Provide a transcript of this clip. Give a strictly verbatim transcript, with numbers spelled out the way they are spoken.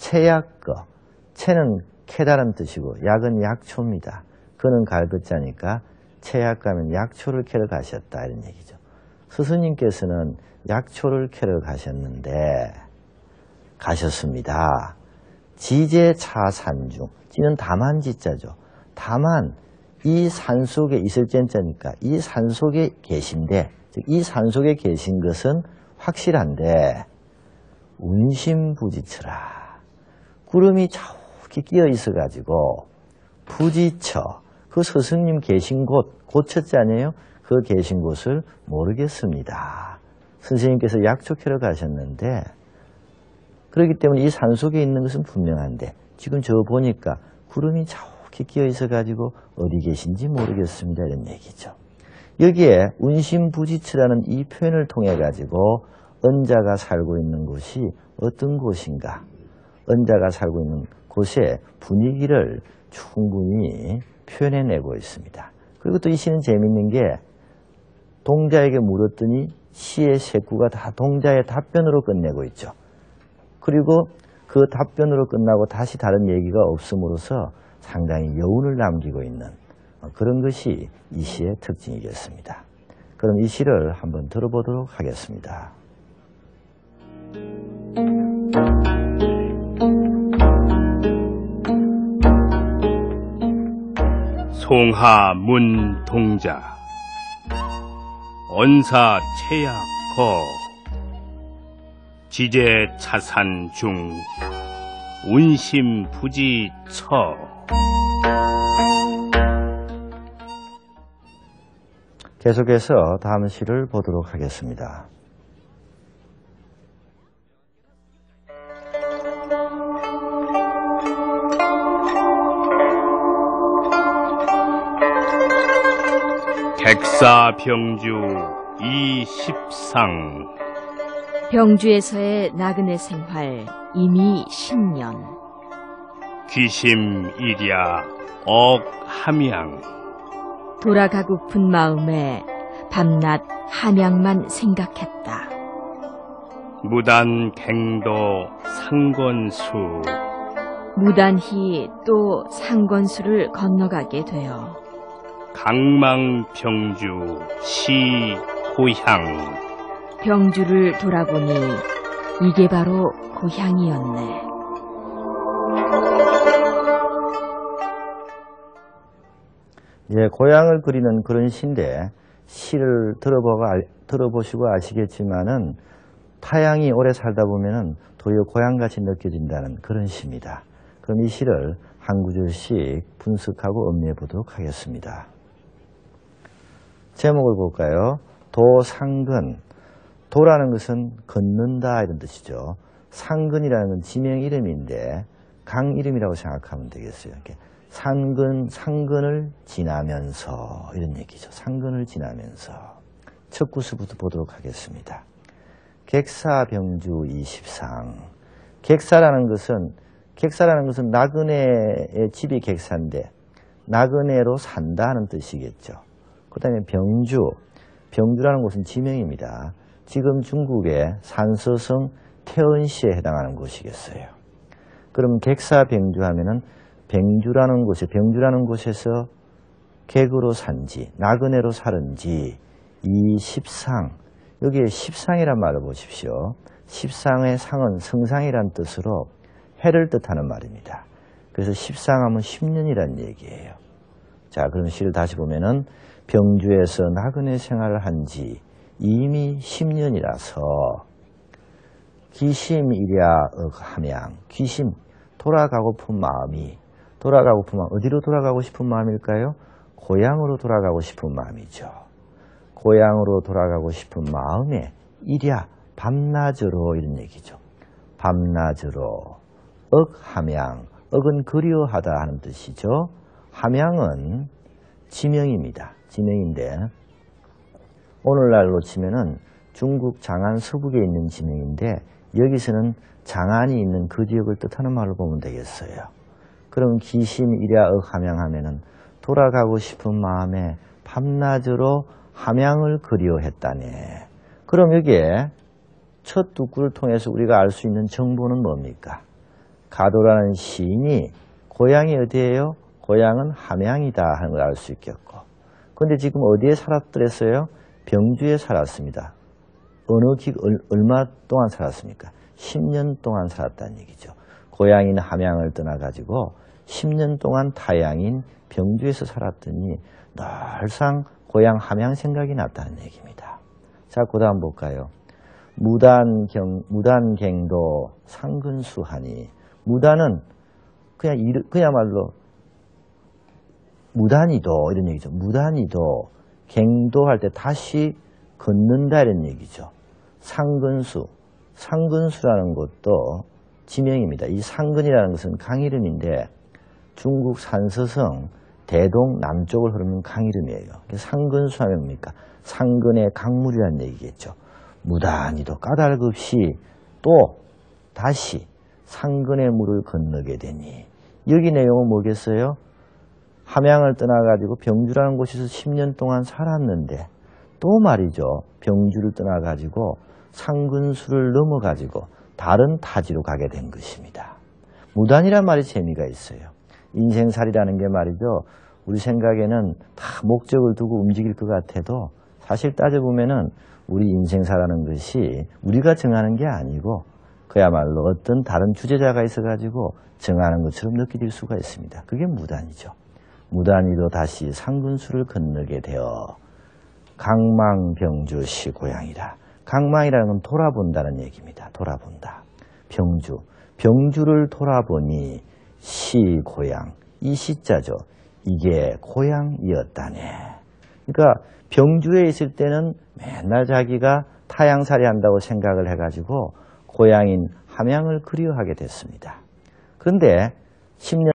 채약거. 채는 캐다란 뜻이고 약은 약초입니다. 그는 갈것자니까 채약가면 약초를 캐러 가셨다 이런 얘기죠. 스승님께서는 약초를 캐러 가셨는데 가셨습니다. 지제차산중. 지는 다만지자죠. 다만 이 산 속에 있을 젠자니까 이 산 속에 계신데, 즉 이 산 속에 계신 것은 확실한데 운심부지처라. 구름이 저기 끼어 있어 가지고 부지처, 그 스승님 계신 곳, 고쳤지 아니에요? 그 계신 곳을 모르겠습니다. 선생님께서 약초 캐러 가셨는데, 그렇기 때문에 이 산 속에 있는 것은 분명한데 지금 저 보니까 구름이 저기 끼어 있어 가지고 어디 계신지 모르겠습니다 이런 얘기죠. 여기에 운심부지처라는 이 표현을 통해 가지고 언자가 살고 있는 곳이 어떤 곳인가, 언자가 살고 있는 곳의 분위기를 충분히 표현해내고 있습니다. 그리고 또 이 시는 재밌는 게 동자에게 물었더니 시의 색구가 다 동자의 답변으로 끝내고 있죠. 그리고 그 답변으로 끝나고 다시 다른 얘기가 없음으로써 상당히 여운을 남기고 있는 그런 것이 이 시의 특징이겠습니다. 그럼 이 시를 한번 들어보도록 하겠습니다. 송하문 동자 언사 채약거 지제 차산 중 운심 부지처. 계속해서 다음 시를 보도록 하겠습니다. 객사병주 이십상. 병주에서의 나그네 생활 이미 십 년. 귀심일야 억함양. 돌아가고픈 마음에 밤낮 함양만 생각했다. 무단 갱도 상건수. 무단히 또 상건수를 건너가게 되어 강망병주 시고향. 병주를 돌아보니 이게 바로 고향이었네. 예, 고향을 그리는 그런 시인데, 시를 들어보고, 들어보시고 아시겠지만은 타향이 오래 살다 보면은 도리어 고향같이 느껴진다는 그런 시입니다. 그럼 이 시를 한 구절씩 분석하고 음미해 보도록 하겠습니다. 제목을 볼까요? 도상근. 도라는 것은 걷는다 이런 뜻이죠. 상근이라는 건 지명 이름인데 강 이름이라고 생각하면 되겠어요. 이렇게 상근, 상근을 지나면서 이런 얘기죠. 상근을 지나면서. 첫 구수부터 보도록 하겠습니다. 객사병주 이십상. 객사라는 것은 객사라는 것은 나그네의 집이 객사인데 나그네로 산다는 뜻이겠죠. 그 다음에 병주. 병주라는 곳은 지명입니다. 지금 중국의 산서성 태언시에 해당하는 곳이겠어요. 그럼 객사병주 하면은 병주라는 곳에, 병주라는 곳에서 객으로 산지, 나그네로 살은지, 이 십상, 여기에 십상이란 말을 보십시오. 십상의 상은 성상이란 뜻으로 해를 뜻하는 말입니다. 그래서 십상하면 십 년이란 얘기예요. 자, 그럼 시를 다시 보면은 병주에서 나그네 생활을 한지 이미 십 년이라서 기심이랴 함양. 귀심, 돌아가고픈 마음이, 돌아가고픈 마음, 어디로 돌아가고 싶은 마음일까요? 고향으로 돌아가고 싶은 마음이죠. 고향으로 돌아가고 싶은 마음에 이랴, 밤낮으로 이런 얘기죠. 밤낮으로. 억함양, 억은 그리워하다 하는 뜻이죠. 함양은 지명입니다. 지명인데 오늘날로 치면은 중국 장안 서북에 있는 지명인데 여기서는 장안이 있는 그 지역을 뜻하는 말로 보면 되겠어요. 그럼 기심 이랴 억 함양 하면은 돌아가고 싶은 마음에 밤낮으로 함양을 그리워했다네. 그럼 여기에 첫 두 구를 통해서 우리가 알 수 있는 정보는 뭡니까? 가도라는 시인이 고향이 어디예요? 고향은 함양이다 하는 걸 알 수 있겠고. 그런데 지금 어디에 살았더랬어요? 병주에 살았습니다. 어느 기, 얼마 동안 살았습니까? 십 년 동안 살았다는 얘기죠. 고향인 함양을 떠나가지고 십 년 동안 타양인 병주에서 살았더니 늘상 고향 함양 생각이 났다는 얘기입니다. 자, 그 다음 볼까요? 무단경, 무단갱도 상근수하니. 무단은 그냥, 그야말로 무단히도 이런 얘기죠. 무단히도 갱도할 때 다시 걷는다 이런 얘기죠. 상근수. 상근수라는 것도 지명입니다. 이 상근이라는 것은 강 이름인데 중국 산서성 대동 남쪽을 흐르는 강 이름이에요. 상근수 하면 뭡니까? 상근의 강물이라는 얘기겠죠. 무단히도 까닭 없이 또 다시 상근의 물을 건너게 되니. 여기 내용은 뭐겠어요? 함양을 떠나가지고 병주라는 곳에서 십 년 동안 살았는데 또 말이죠. 병주를 떠나가지고 상근수를 넘어가지고 다른 타지로 가게 된 것입니다. 무단이란 말이 재미가 있어요. 인생살이라는 게 말이죠. 우리 생각에는 다 목적을 두고 움직일 것 같아도 사실 따져보면은 우리 인생사라는 것이 우리가 정하는 게 아니고 그야말로 어떤 다른 주제자가 있어가지고 정하는 것처럼 느껴질 수가 있습니다. 그게 무단이죠. 무단히도 다시 상근수를 건너게 되어 강망병주시 고향이라. 강망이라는 건 돌아본다는 얘기입니다. 돌아본다. 병주. 병주를 돌아보니 시 고향. 이 시자죠. 이게 고향이었다네. 그러니까 병주에 있을 때는 맨날 자기가 타양살이 한다고 생각을 해가지고 고향인 함양을 그리워하게 됐습니다. 그런데 십 년